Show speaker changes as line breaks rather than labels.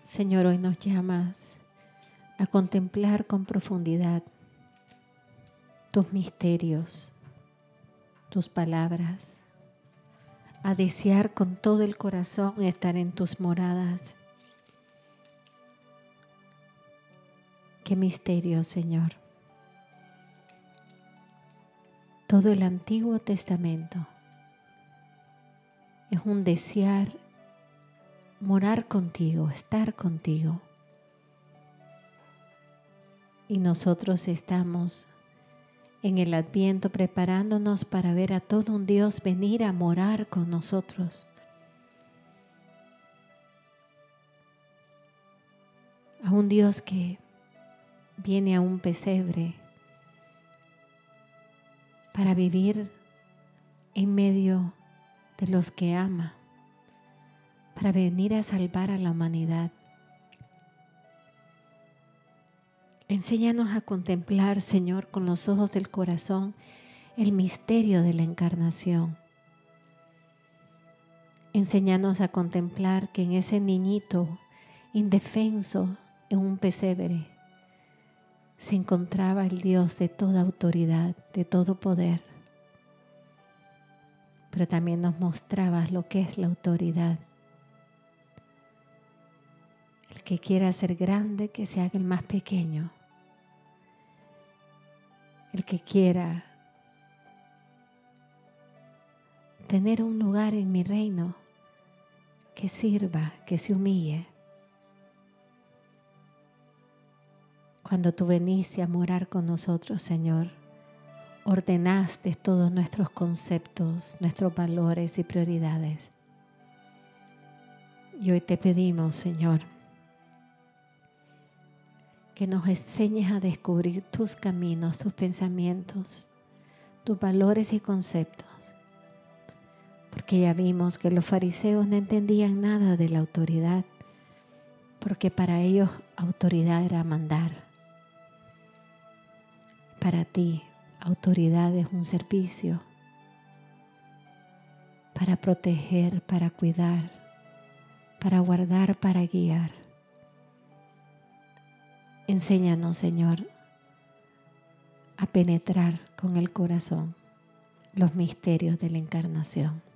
Señor, hoy nos llamas a contemplar con profundidad tus misterios, tus palabras, a desear con todo el corazón estar en tus moradas. Qué misterio, Señor. Todo el Antiguo Testamento es un desear morar contigo, estar contigo. Y nosotros estamos en el Adviento preparándonos para ver a todo un Dios venir a morar con nosotros. A un Dios que viene a un pesebre para vivir en medio de los que ama, para venir a salvar a la humanidad. Enséñanos a contemplar, Señor, con los ojos del corazón, el misterio de la encarnación. Enséñanos a contemplar que en ese niñito indefenso en un pesebre se encontraba el Dios de toda autoridad, de todo poder. Pero también nos mostrabas lo que es la autoridad. El que quiera ser grande, que se haga el más pequeño. El que quiera tener un lugar en mi reino, que sirva, que se humille. Cuando tú veniste a morar con nosotros, Señor, ordenaste todos nuestros conceptos, nuestros valores y prioridades. Y hoy te pedimos, Señor, que nos enseñes a descubrir tus caminos, tus pensamientos, tus valores y conceptos. Porque ya vimos que los fariseos no entendían nada de la autoridad, porque para ellos autoridad era mandar. Para ti, autoridad es un servicio para proteger, para cuidar, para guardar, para guiar. Enséñanos, Señor, a penetrar con el corazón los misterios de la encarnación.